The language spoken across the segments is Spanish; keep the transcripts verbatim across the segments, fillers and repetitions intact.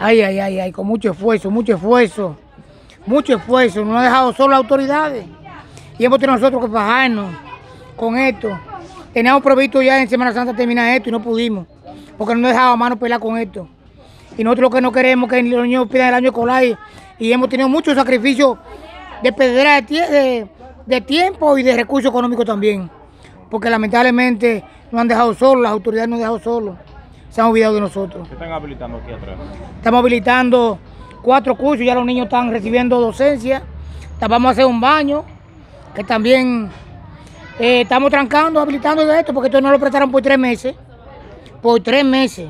Ay, ay, ay, ay, con mucho esfuerzo, mucho esfuerzo, mucho esfuerzo. Nos ha dejado solo las autoridades y hemos tenido nosotros que bajarnos con esto. Teníamos previsto ya en Semana Santa terminar esto y no pudimos, porque no nos dejaba mano pelar con esto. Y nosotros lo que no queremos es que los niños pidan el año escolar y, y hemos tenido muchos sacrificios de pedra de, tie de, de tiempo y de recursos económicos también, porque lamentablemente nos han dejado solos, las autoridades nos han dejado solos, se han olvidado de nosotros. ¿Qué están habilitando aquí atrás? Estamos habilitando cuatro cursos, ya los niños están recibiendo docencia, vamos a hacer un baño, que también eh, estamos trancando, habilitando de esto, porque esto no lo prestaron por tres meses, por tres meses.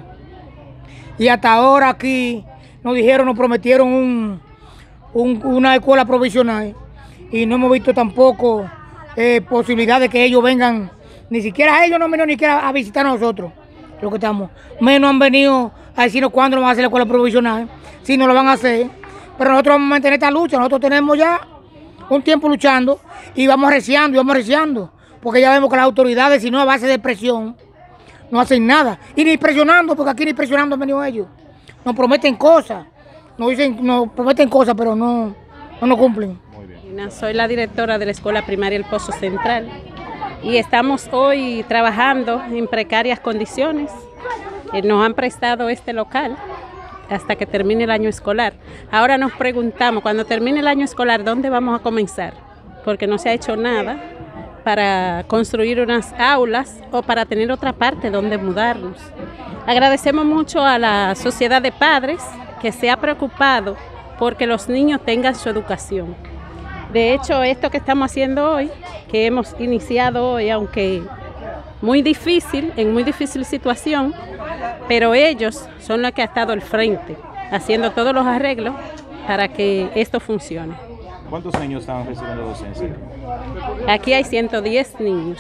Y hasta ahora aquí nos dijeron, nos prometieron un, un, una escuela provisional y no hemos visto tampoco eh, posibilidad de que ellos vengan, ni siquiera ellos no han venido ni siquiera a visitar a nosotros, lo que estamos. Menos han venido a decirnos cuándo nos van a hacer la escuela provisional, si no lo van a hacer. Pero nosotros vamos a mantener esta lucha, nosotros tenemos ya un tiempo luchando y vamos arreciando y vamos arreciando, porque ya vemos que las autoridades, si no a base de presión, no hacen nada. Y ni presionando, porque aquí ni presionando han venido ellos. Nos prometen cosas, nos dicen, nos prometen cosas, pero no, no nos cumplen. Muy bien. Soy la directora de la Escuela Primaria El Pozo Central y estamos hoy trabajando en precarias condiciones. Nos han prestado este local hasta que termine el año escolar. Ahora nos preguntamos, cuando termine el año escolar, ¿dónde vamos a comenzar? Porque no se ha hecho nada para construir unas aulas o para tener otra parte donde mudarnos. Agradecemos mucho a la Sociedad de Padres que se ha preocupado porque los niños tengan su educación. De hecho, esto que estamos haciendo hoy, que hemos iniciado hoy, aunque muy difícil, en muy difícil situación, pero ellos son los que han estado al frente, haciendo todos los arreglos para que esto funcione. ¿Cuántos niños están recibiendo docencia? Aquí hay ciento diez niños.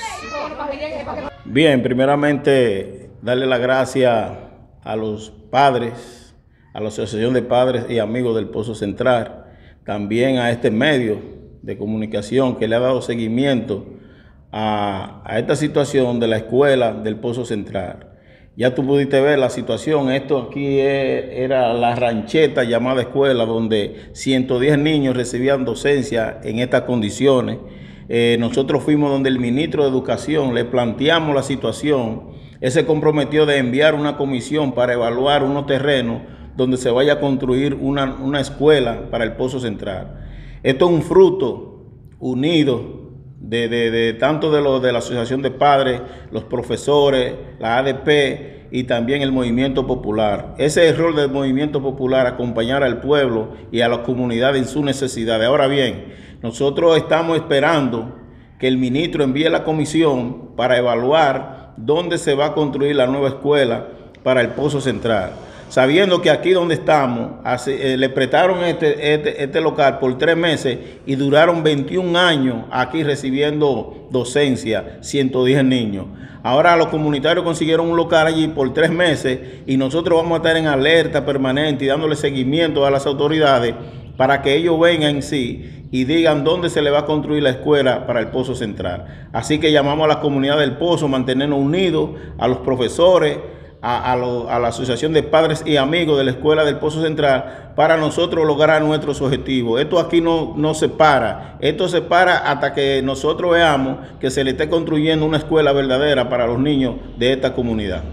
Bien, primeramente darle las gracias a los padres, a la Asociación de Padres y Amigos del Pozo Central, también a este medio de comunicación que le ha dado seguimiento a, a esta situación de la escuela del Pozo Central. Ya tú pudiste ver la situación, esto aquí es, era la rancheta llamada escuela, donde ciento diez niños recibían docencia en estas condiciones. Eh, nosotros fuimos donde el ministro de Educación, le planteamos la situación, él se comprometió de enviar una comisión para evaluar unos terrenos donde se vaya a construir una, una escuela para el Pozo Central. Esto es un fruto unido De, de, de tanto de, lo, de la Asociación de Padres, los profesores, la A D P y también el Movimiento Popular. Ese es el rol del Movimiento Popular, acompañar al pueblo y a la comunidad en sus necesidades. Ahora bien, nosotros estamos esperando que el ministro envíe la comisión para evaluar dónde se va a construir la nueva escuela para el Pozo Central. Sabiendo que aquí donde estamos, hace, eh, le prestaron este, este, este local por tres meses y duraron veintiún años aquí recibiendo docencia, ciento diez niños. Ahora los comunitarios consiguieron un local allí por tres meses y nosotros vamos a estar en alerta permanente y dándole seguimiento a las autoridades para que ellos vengan en sí y digan dónde se le va a construir la escuela para el Pozo Central. Así que llamamos a la comunidad del Pozo, mantenernos unidos, a los profesores, A, a, lo, a la Asociación de Padres y Amigos de la Escuela del Pozo Central para nosotros lograr nuestros objetivos. Esto aquí no, no se para, esto se para hasta que nosotros veamos que se le esté construyendo una escuela verdadera para los niños de esta comunidad.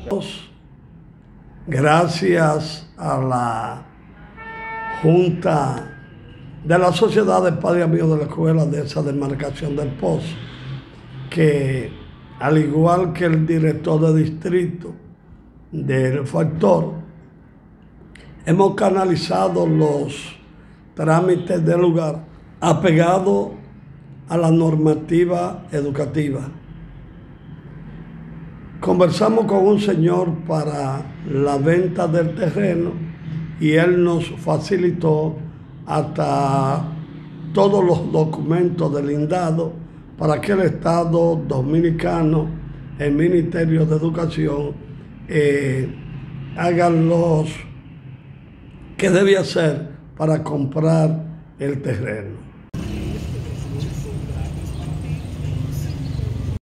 Gracias a la Junta de la Sociedad de Padres y Amigos de la Escuela de esa demarcación del Pozo, que al igual que el director de distrito del factor, hemos canalizado los trámites del lugar apegado a la normativa educativa. Conversamos con un señor para la venta del terreno y él nos facilitó hasta todos los documentos delindados para que el Estado Dominicano, el Ministerio de Educación, Eh, hagan los que debe hacer para comprar el terreno.